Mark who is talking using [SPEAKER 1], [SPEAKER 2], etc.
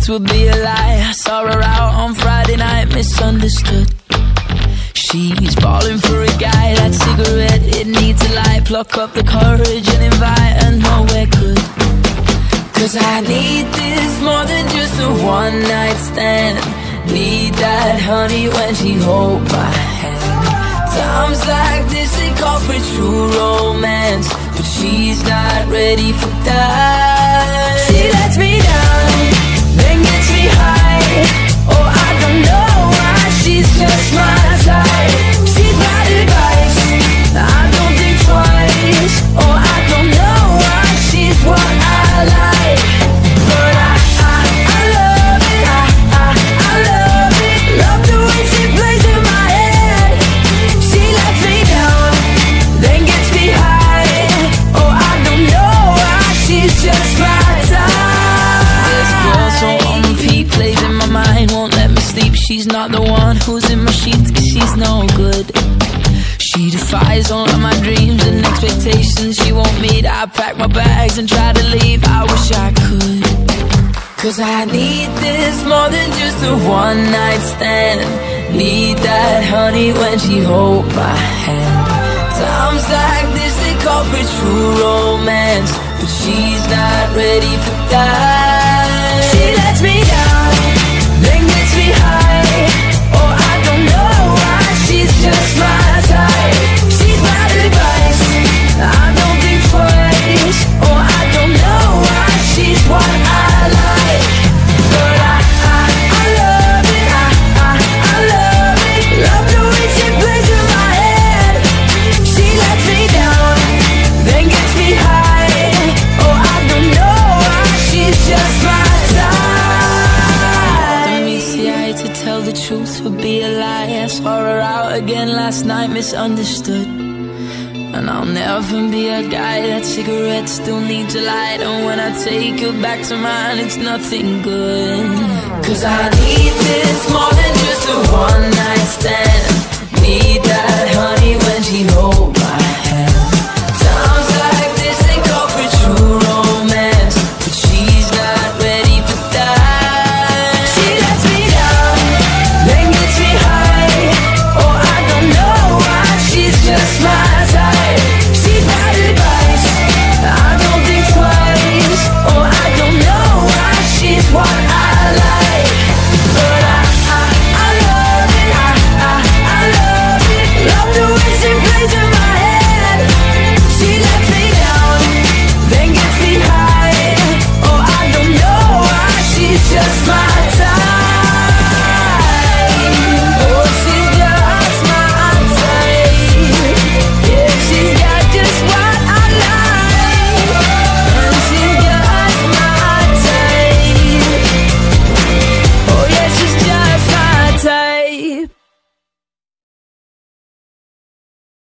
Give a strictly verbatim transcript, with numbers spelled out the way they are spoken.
[SPEAKER 1] truth would be a lie. I saw her out on Friday night, misunderstood. She's balling for a guy, that cigarette, it needs a light. Pluck up the courage and invite her nowhere good. Cause I need this more than just a one night stand. Need that honey when she hold my hand. Times like this they call for true romance, but she's not ready for that. She lets me down, then gets me high. Oh, I don't know why, she's just my type. She's my advice, I don't think twice. Oh, I don't know why, she's what I like. But I, I, I love it, I, I, I love it. Love the way she plays in my head. She lets me down, then gets me high. Oh, I don't know why, she's just my type. This girl so on repeat, plays in my mind, won't let me sleep. She's not the one who's in my sheets, cause she's no good. She defies all of my dreams and expectations she won't meet. I pack my bags and try to leave, I wish I could. Cause I need this more than just a one night stand. Need that honey when she hold my hand. Times like this they call for true romance, but she's not ready for that. She lets me down, then gets me high. Oh, I don't know why, she's just my type. She's my advice, I don't think twice. Oh, I don't know why, she's what I like. But I, I, I love it, I, I, I love it. Love the way she plays in my head. She lets me down, then gets me high. Oh, I don't know why, she's just my type. Don't meet the eye to tell the truth would be a lie. I saw her out again last night, misunderstood. And I'll never be a guy, that cigarette still needs a light. And when I take her back to mine, it's nothing good. Cause I need this more than just a one night stand. Need that honey when she holds